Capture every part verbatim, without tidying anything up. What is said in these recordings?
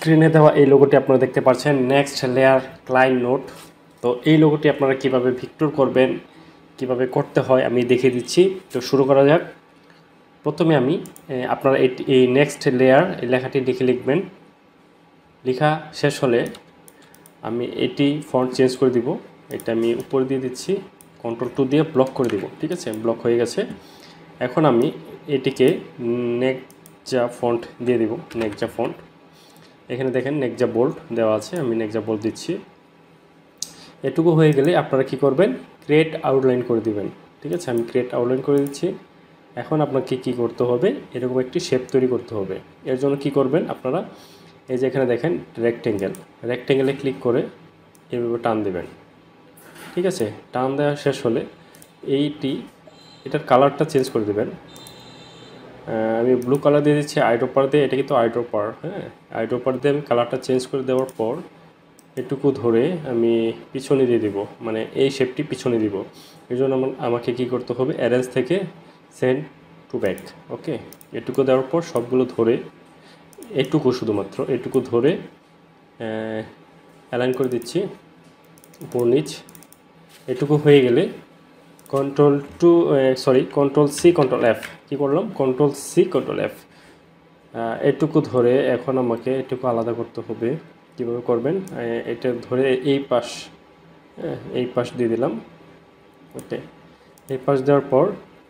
স্ক্রিনে দেওয়া এই লোগোটি আপনারা দেখতে পাচ্ছেন, নেক্সট লেয়ার ক্লায়েন্ট নোট। তো এই লোগোটি আপনারা কিভাবে ভিক্টর করবেন, কিভাবে করতে হয় আমি দেখিয়ে দিচ্ছি। তো শুরু করা যাক। প্রথমে আমি আপনারা এই নেক্সট লেয়ার এই লেখাটি লিখে লিখবেন। লেখা শেষ হলে আমি এটি ফন্ট চেঞ্জ করে দিব। এটা আমি উপরে দিয়ে দিচ্ছি, কন্ট্রোল টু দিয়ে ব্লক করে দিব। ঠিক আছে, ব্লক হয়ে গেছে। এখন আমি এটিকে নেক্সা ফন্ট দিয়ে দিব, নেক্সা ফন্ট। এখানে দেখেন নেক্সা বোল্ড দেওয়া আছে, আমি নেক্সা বোল্ড দিচ্ছি। এটুকু হয়ে গেলে আপনারা কি করবেন, ক্রিয়েট আউটলাইন করে দিবেন। ঠিক আছে, আমি ক্রিয়েট আউটলাইন করে দিচ্ছি। এখন আপনাকে কি করতে হবে, এরকম একটি শেপ তৈরি করতে হবে। এর জন্য কি করবেন আপনারা, এই যে এখানে দেখেন রেক্টেঙ্গেল, রেক্টেঙ্গেলে ক্লিক করে এইভাবে টান দেবেন। ঠিক আছে, টান দেওয়া শেষ হলে এইটি এটার কালারটা চেঞ্জ করে দেবেন। আমি ব্লু কালার দিয়ে দিচ্ছি আইড্রপার দিয়ে, এটা কিন্তু আইড্রপার, হ্যাঁ আইড্রপার দিয়ে আমি কালারটা চেঞ্জ করে দেওয়ার পর এটুকু ধরে আমি পিছনে দিয়ে দিব, মানে এই শেপটি পিছনে দিব। এই জন্য আমাকে কী করতে হবে, অ্যারেঞ্জ থেকে সেন্ড টু ব্যাক। ওকে, এটুকু দেওয়ার পর সবগুলো ধরে, এটুকু শুধুমাত্র এটুকু ধরে অ্যালাইন করে দিচ্ছি উপর নিচ। এটুকু হয়ে গেলে control to sorry control C control F, কী করলাম, কন্ট্রোল সি কন্ট্রোল এফ। এটুকু ধরে এখন আমাকে এটুকু আলাদা করতে হবে। কীভাবে করবেন, এটা ধরে এই পাশ, হ্যাঁ এই পাশ দিয়ে দিলাম। ওকে, এই পাশ দেওয়ার পর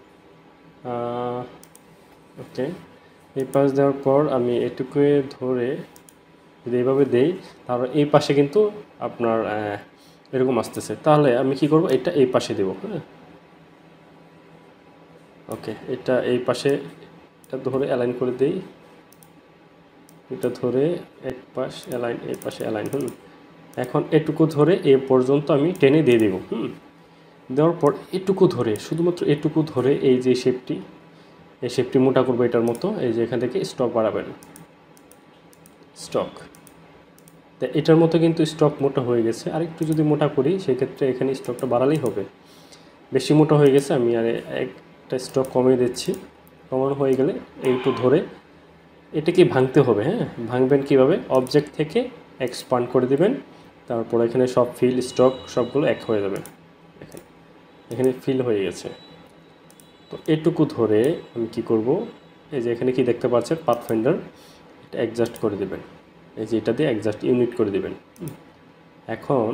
ওকে এই পাশ দেওয়ার পর আমি এটুকু ধরে যদি এইভাবে দেই, তাহলে এই পাশে কিন্তু আপনার এরকম আসতেছে। তাহলে আমি কি করব, এটা এই পাশে দেব। হ্যাঁ ওকে, এটা এই পাশে, এটা ধরে অ্যালাইন করে দেই। এটা ধরে এক পাশ অ্যালাইন, এই পাশে অ্যালাইন। হুম এখন এটুকু ধরে এ পর্যন্ত আমি টেনে দিয়ে দেব। হুম দেওয়ার পর এটুকু ধরে, শুধুমাত্র এটুকু ধরে এই যে শেপটি, এই শেপটি মোটা করবো এটার মতো। এই যে এখান থেকে স্টক বাড়াবেন, স্টক। তো এটার মতো কিন্তু স্টক মোটা হয়ে গেছে। আর একটু যদি মোটা করি সেক্ষেত্রে এখানে স্টকটা বাড়ালেই হবে। বেশি মোটা হয়ে গেছে, আমি আর একটা স্টক কমিয়ে দিচ্ছি। কমানো হয়ে গেলে একটু ধরে এটাকে ভাঙতে হবে। হ্যাঁ ভাঙবেন কীভাবে, অবজেক্ট থেকে এক্সপান্ড করে দিবেন। তারপর এখানে সব ফিল স্টক সবগুলো এক হয়ে যাবে। এখানে এখানে ফিল হয়ে গেছে। তো এটুকু ধরে আমি কি করব, এই যে এখানে কি দেখতে পাচ্ছেন পাথফাইন্ডার, এটা অ্যাডজাস্ট করে দেবেন। এই যে এটা দিয়ে অ্যাডজাস্ট ইউনিট করে দেবেন। এখন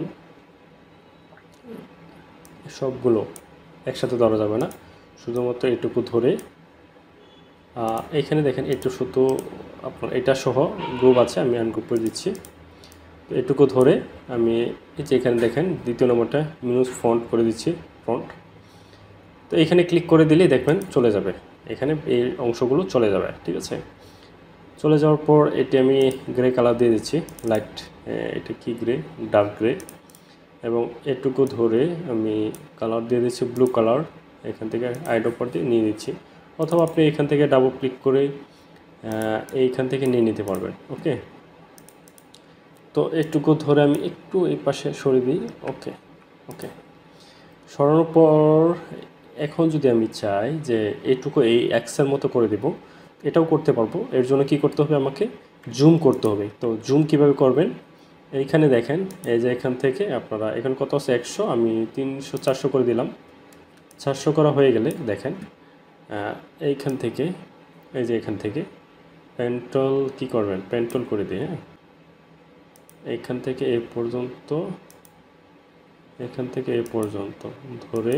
সবগুলো একসাথে ধরা যাবে না, শুধুমাত্র এটুকু ধরে এইখানে দেখেন একটু শুধু আপনার এটা সহ গ্রুপ আছে, আমি আনগ্রুপ করে দিচ্ছি। তো এটুকু ধরে আমি এই যে এখানে দেখেন দ্বিতীয় নম্বরটা মিনুস ফন্ট করে দিচ্ছি, ফন্ট। তো এখানে ক্লিক করে দিলেই দেখবেন চলে যাবে, এখানে এই অংশগুলো চলে যাবে। ঠিক আছে, চলে যাওয়ার পর এটি আমি গ্রে কালার দিয়ে দিচ্ছি, লাইট, এটা কি গ্রে, ডার্ক গ্রে। এবং এটুকু ধরে আমি কালার দিয়ে দিচ্ছি ব্লু কালার, এখান থেকে আইড্রপার দিয়ে নিয়ে নিচ্ছি। অথবা আপনি এখান থেকে ডাবল ক্লিক করে এইখান থেকে নিয়ে নিতে পারবেন। ওকে, তো এটুকু ধরে আমি একটু এই পাশে সরিয়ে দিই। ওকে ওকে সরানোর পর এখন যদি আমি চাই যে এটুকু এই এক্সের মতো করে দেব, এটাও করতে পারবো। এর জন্য কি করতে হবে, আমাকে জুম করতে হবে। তো জুম কিভাবে করবেন, এইখানে দেখেন, এই যে এখান থেকে আপনারা এখানে কত আছে একশো, আমি তিনশো চারশো করে দিলাম। চারশো করা হয়ে গেলে দেখেন এইখান থেকে, এই যে এখান থেকে পেন্টল কি করবেন, পেন্টল করে দিয়ে, হ্যাঁ এইখান থেকে এই পর্যন্ত, এখান থেকে এই পর্যন্ত ধরে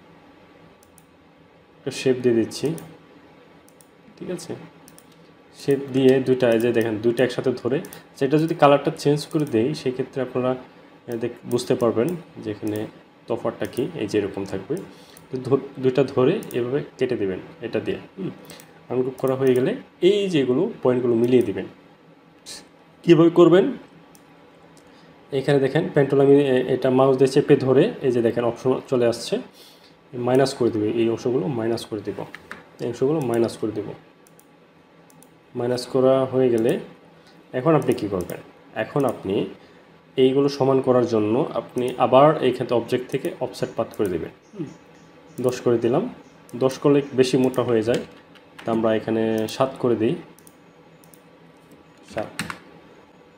একটা শেপ দিয়ে দিচ্ছি। ঠিক আছে, শেপ দিয়ে দুইটা, এই যে দেখেন দুইটা একসাথে ধরে, সেটা যদি কালারটা চেঞ্জ করে দেই সেক্ষেত্রে আপনারা বুঝতে পারবেন যে এখানে তফাৎটা কি। এই যে এরকম থাকবে, তো দুইটা ধরে এভাবে কেটে দেবেন এটা দিয়ে। আনগ্রুপ করা হয়ে গেলে এই যেগুলো পয়েন্টগুলো মিলিয়ে দিবেন। কীভাবে করবেন, এখানে দেখেন পেন্টুল আমি এটা মাউস দিয়ে চেপে ধরে, এই যে দেখেন অপশন চলে আসছে, মাইনাস করে দেবে, এই অংশগুলো মাইনাস করে দেব, এই অংশগুলো মাইনাস করে দেব। মাইনাস করা হয়ে গেলে এখন আপনি কি করবেন, এখন আপনি এইগুলো সমান করার জন্য আপনি আবার এইখানে অবজেক্ট থেকে অফসেট পাথ করে দেবেন। দশ করে দিলাম, দশ করলে বেশি মোটা হয়ে যায়, তা আমরা এখানে সাত করে দিই, সাত।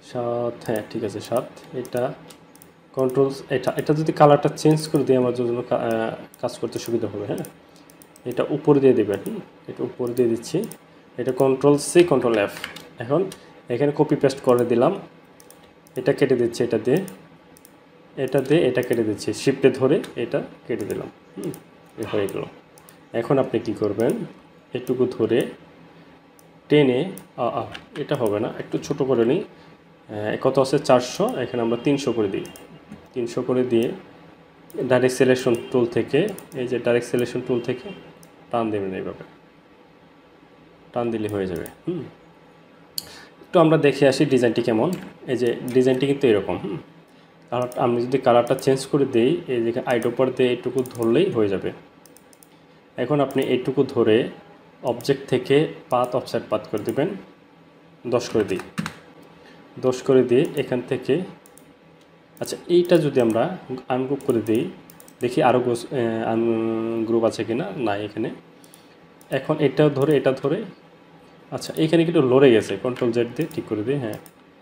সাত, হ্যাঁ ঠিক আছে সাত। এটা কন্ট্রোল, এটা এটা যদি কালারটা চেঞ্জ করে দিই আমার জন্য কাজ করতে সুবিধা হবে। হ্যাঁ, এটা উপরে দিয়ে দেবেন, এটা উপরে দিয়ে দিচ্ছি। এটা কন্ট্রোল সি কন্ট্রোল এফ। এখন এখানে কপি পেস্ট করে দিলাম, এটা কেটে দিচ্ছি, এটা দিয়ে এটা দিয়ে এটা কেটে দিচ্ছি, শিফটে ধরে এটা কেটে দিলাম। হুম, এ হয়ে গেল। এখন আপনি কি করবেন, এটুকু ধরে টেনে, এটা হবে না, একটু ছোট করে নিই। কত আছে চারশো, এখানে আমরা তিনশো করে দিই। তিনশো করে দিয়ে ডাইরেক্ট সিলেকশন টুল থেকে, এই যে ডাইরেক্ট সিলেকশন টুল থেকে টান দেবেন, এইভাবে টান দিলে হয়ে যাবে। হুম, একটু আমরা দেখে আসি ডিজাইনটি কেমন। এই যে ডিজাইনটি কিন্তু এরকম। হুম, কালার আমি যদি কালারটা চেঞ্জ করে দিই, এই যে আইডোপার দিয়ে এইটুকু ধরলেই হয়ে যাবে। এখন আপনি এইটুকু ধরে অবজেক্ট থেকে পাত অফসেট পাত করে দেবেন, দশ করে দিই, দশ করে দিয়ে এখান থেকে, আচ্ছা এইটা যদি আমরা আনগ্রুপ করে দিই, দেখি আরও গ্রুপ আছে কিনা, না এখানে। এখন এটাও ধরে এটা ধরে, আচ্ছা এইখানে কিন্তু লড়ে গেছে, কন্ট্রোল জেড দিয়ে ঠিক করে দিই। হ্যাঁ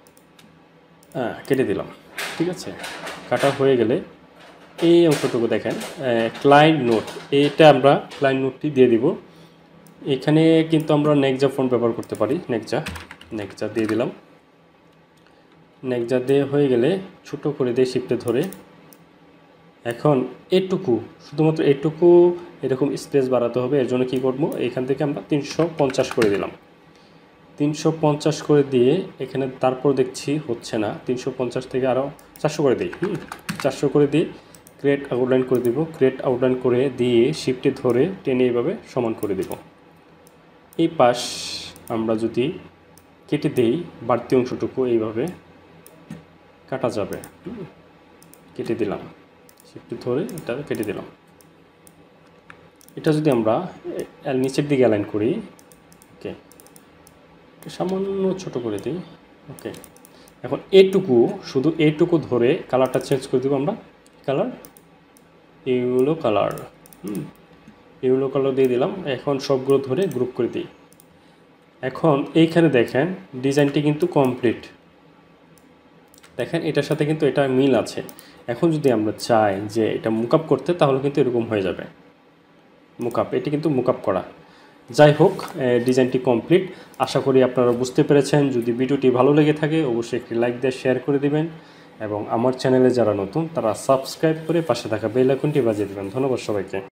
হ্যাঁ কেটে দিলাম, ঠিক আছে। কাটা হয়ে গেলে এই অংশটুকু দেখেন ক্লায়েন্ট নোট, এইটা আমরা ক্লায়েন্ট নোটটি দিয়ে দিব। এখানে কিন্তু আমরা নেকজা ফন্ট ব্যবহার করতে পারি, নেকজা নেকজা দিয়ে দিলাম। নেকজা দিয়ে হয়ে গেলে ছোটো করে দিয়ে শিফটে ধরে, এখন এটুকু, শুধুমাত্র এটুকু এরকম স্পেস বাড়াতে হবে। এর জন্য কী করবো, এখান থেকে আমরা তিনশো পঞ্চাশ করে দিলাম। তিনশো পঞ্চাশ করে দিয়ে এখানে তারপর দেখছি হচ্ছে না, তিনশো পঞ্চাশ থেকে আরও চারশো করে দিই। হুম, চারশো করে দিয়ে ক্রিয়েট আউটলাইন করে দিব। ক্রিয়েট আউটলাইন করে দিয়ে শিফটে ধরে টেনে এইভাবে সমান করে দেব। এই পাশ আমরা যদি কেটে দিই, বাড়তি অংশটুকু এইভাবে কাটা যাবে। কেটে দিলাম, শিফটে ধরে এটা কেটে দিলাম। এটা যদি আমরা নিচের দিকে অ্যালাইন করি, ওকে, সামান্য ছোট করে দিই। ওকে, এখন এটুকু, শুধু এটুকু ধরে কালারটা চেঞ্জ করে দেবো আমরা। Colour yellow colour, hmm, yellow colour দিয়ে দিলাম। এখন সবগুলো ধরে গ্রুপ করে দিই। এখন এইখানে দেখেন ডিজাইনটি কিন্তু কমপ্লিট, দেখেন এটার সাথে কিন্তু এটা মিল আছে। এখন যদি আমরা চাই যে এটা মুকআপ করতে, তাহলে কিন্তু এরকম হয়ে যাবে মুকআপ, এটি কিন্তু মুকআপ করা। যাই হোক, ডিজাইনটি কমপ্লিট। আশা করি আপনারা বুঝতে পেরেছেন। যদি ভিডিওটি ভালো লেগে থাকে অবশ্যই একটি লাইক দিয়ে শেয়ার করে দিবেন, এবং আমার চ্যানেলে যারা নতুন তারা সাবস্ক্রাইব করে পাশে থাকা বেল আইকনটি বাজিয়ে দেবেন। ধন্যবাদ সবাইকে।